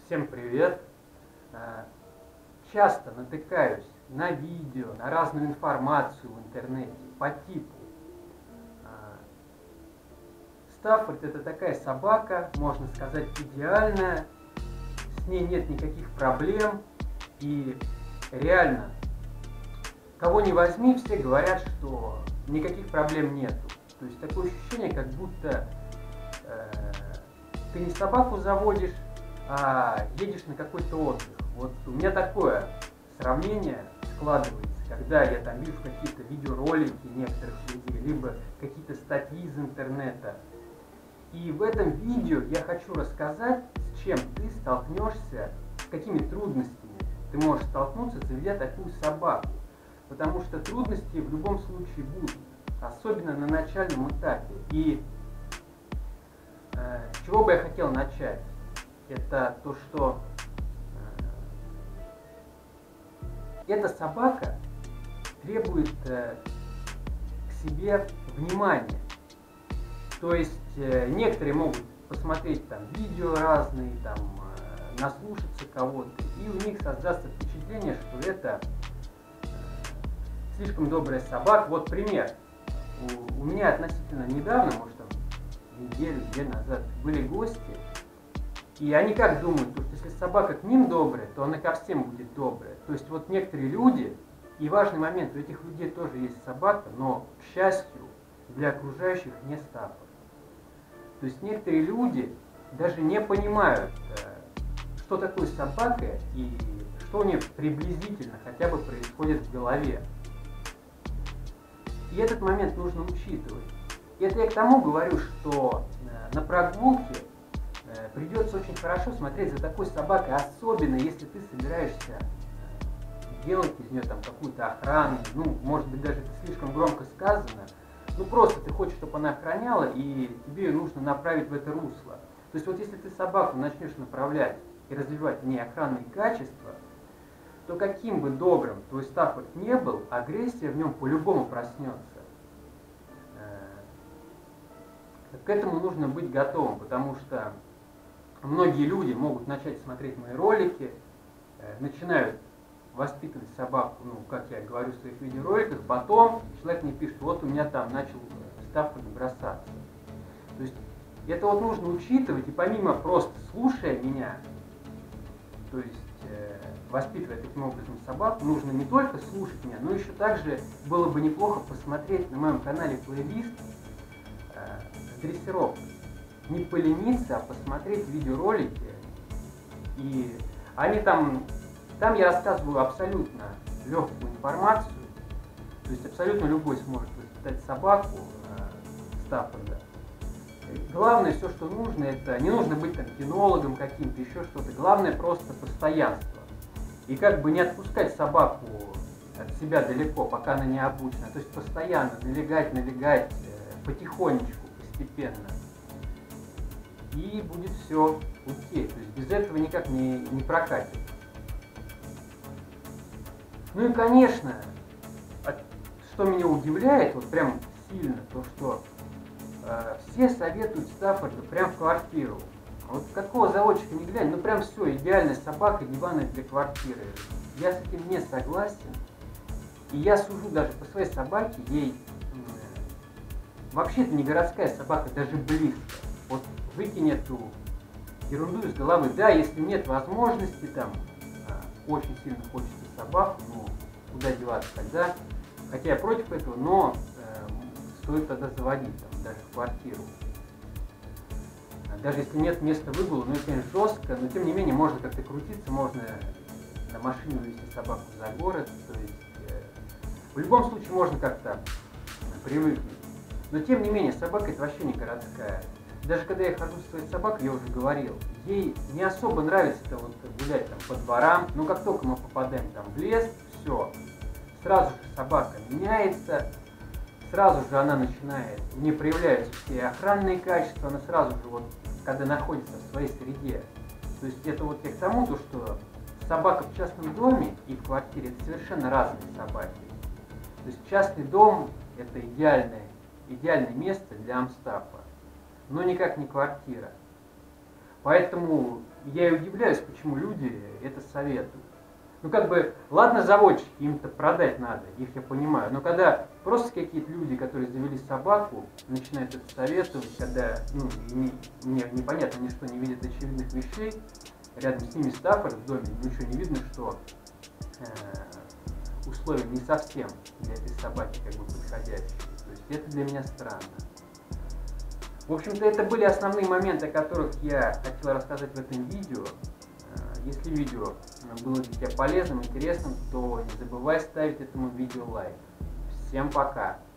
Всем привет! Часто натыкаюсь на видео, на разную информацию в интернете по типу Стаффорд — это такая собака, можно сказать, идеальная, с ней нет никаких проблем, и реально, кого не возьми, все говорят, что никаких проблем нету. То есть такое ощущение, как будто ты не собаку заводишь, а едешь на какой-то отдых. Вот у меня такое сравнение складывается, когда я там вижу какие-то видеоролики некоторых людей, либо какие-то статьи из интернета. И в этом видео я хочу рассказать, с чем ты столкнешься, с какими трудностями ты можешь столкнуться, заведя такую собаку. Потому что трудности в любом случае будут, особенно на начальном этапе. И с чего бы я хотел начать? Это то, что эта собака требует к себе внимания. То есть некоторые могут посмотреть там видео разные, там наслушаться кого-то, и у них создастся впечатление, что это слишком добрая собака. Вот пример. У меня относительно недавно, может там неделю-две назад, были гости, и они как думают, что если собака к ним добрая, то она ко всем будет добрая. То есть вот некоторые люди, и важный момент, у этих людей тоже есть собака, но, к счастью, для окружающих не Стаффорд. То есть некоторые люди даже не понимают, что такое собака и что у нее приблизительно хотя бы происходит в голове. И этот момент нужно учитывать. И это я к тому говорю, что на прогулке придется очень хорошо смотреть за такой собакой, особенно если ты собираешься делать из нее там какую-то охрану, ну, может быть, даже это слишком громко сказано, ну, просто ты хочешь, чтобы она охраняла, и тебе ее нужно направить в это русло. То есть вот если ты собаку начнешь направлять и развивать в ней охранные качества, то каким бы добрым твой Стаффорд не был, агрессия в нем по-любому проснется. К этому нужно быть готовым, потому что многие люди могут начать смотреть мои ролики, начинают воспитывать собаку, ну, как я говорю в своих видеороликах, потом человек мне пишет, вот у меня там начал Стаффорд бросаться. То есть это вот нужно учитывать, и помимо просто слушая меня, то есть воспитывая таким образом собаку, нужно не только слушать меня, но еще также было бы неплохо посмотреть на моем канале плейлист с дрессировкой. Не полениться, а посмотреть видеоролики. И они там я рассказываю абсолютно легкую информацию, то есть абсолютно любой сможет воспитать собаку Стаффорда. Главное, все, что нужно, это не нужно быть там кинологом каким-то, еще что-то. Главное просто постоянство. И как бы не отпускать собаку от себя далеко, пока она не обучена. То есть постоянно налегать, потихонечку, постепенно. И будет все окей. То есть без этого никак не прокатит. Ну и, конечно, что меня удивляет, вот прям сильно, то что все советуют Стаффорда прям в квартиру. Вот какого заводчика не глянь, ну прям все, идеальная собака, диваны для квартиры. Я с этим не согласен. И я сужу даже по своей собаке, ей вообще это не городская собака, даже близко. Вот выкинь эту ерунду из головы. Да, если нет возможности, там, очень сильно хочется собаку, ну, куда деваться тогда. Хотя я против этого, но стоит тогда заводить, там, даже в квартиру. Даже если нет места выгула, ну, это, конечно, жестко, но тем не менее можно как-то крутиться, можно на машине увезти собаку за город. То есть в любом случае можно как-то привыкнуть. Но тем не менее, собака это вообще не городская. Даже когда я хожу со своей собакой, я уже говорил, ей не особо нравится вот гулять там по дворам, но как только мы попадаем там в лес, все, сразу же собака меняется, сразу же она начинает, в ней проявляются все охранные качества, она сразу же вот, когда находится в своей среде. То есть это вот я к тому, что собака в частном доме и в квартире это совершенно разные собаки. То есть частный дом это идеальное место для амстафа, но никак не квартира. Поэтому я и удивляюсь, почему люди это советуют. Ну как бы, ладно, заводчики, им-то продать надо, их я понимаю, но когда просто какие-то люди, которые завели собаку, начинают это советовать, когда, ну, мне непонятно, они что, не видят очевидных вещей, рядом с ними Стаффорд в доме, ничего не видно, что условия не совсем для этой собаки как бы подходящие. То есть это для меня странно. В общем-то, это были основные моменты, о которых я хотел рассказать в этом видео. Если видео было для тебя полезным, интересным, то не забывай ставить этому видео лайк. Всем пока!